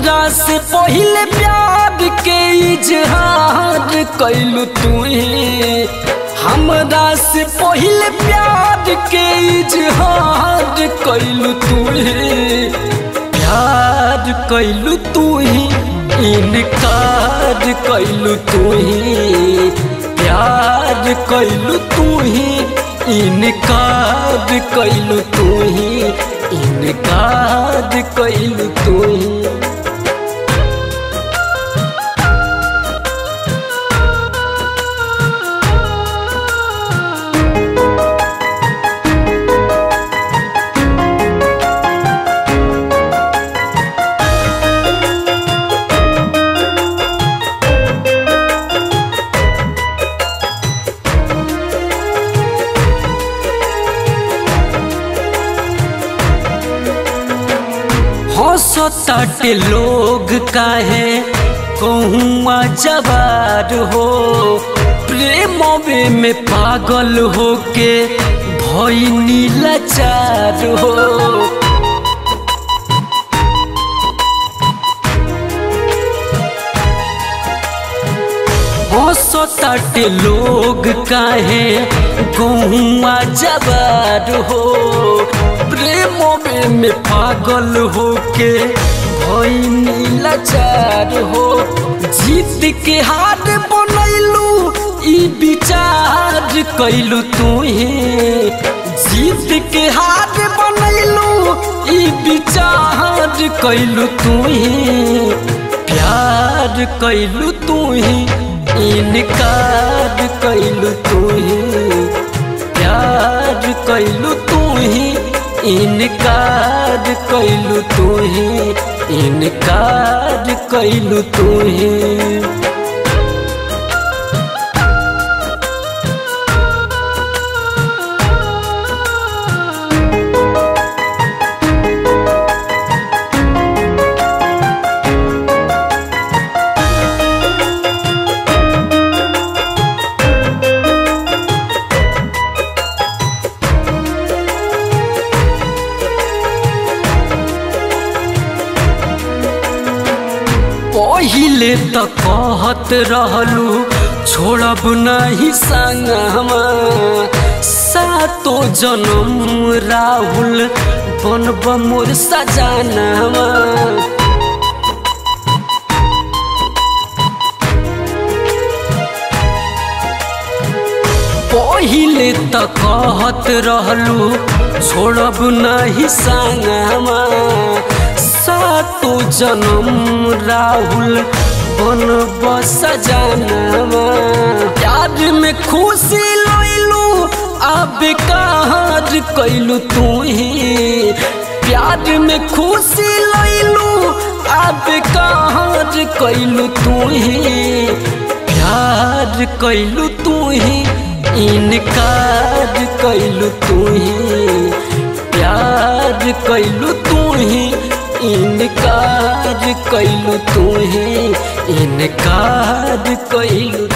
हमरा से पहले प्यार के इजहार कैलू तुही, हमरा से पहले प्यार के इजहार कैलू तुही, प्यार कैलू तुही इनकार कैलू तुही, प्यार कैलू तुही इनकार कैलू तुही, इनकार कैलू तुही। हंसताटे लोग काहे कहूँ जवार हो, प्रेमवे में पागल होके भइनी लाचार हो। हंसताटे लोग काहे कहूँ जवार हो, प्रेमवे में पागल होके भइनी लाचार हो। जीत के हार बनैलू ई विचार कैलू तुही, जीत के हार बनैलू ई विचार कैलू तुही, प्यार कैलू तुही इनकार कैलू तुही, प्यार कैलू तुही इनकार कैलू तुही, इनकार कैलू तुही। पहिले त कहत रहलू छोड़ब नहीं संगमा, सातो जन्म राहुल बनब मोर सजनवा। पहिले त कहत रहलू छोड़ब नहीं संगमा, सातो जन्म राहुल बनब सजनवा। प्यार में खुशी लैलू अब कहार कैलू तुही, प्यार में खुशी लैलू अब कहार कैलू तुही, प्यार कैलू तुही इनकार कैलू तुही, प्यार कैलू तुही इनकार कैलू तुही, इनकार कैलू।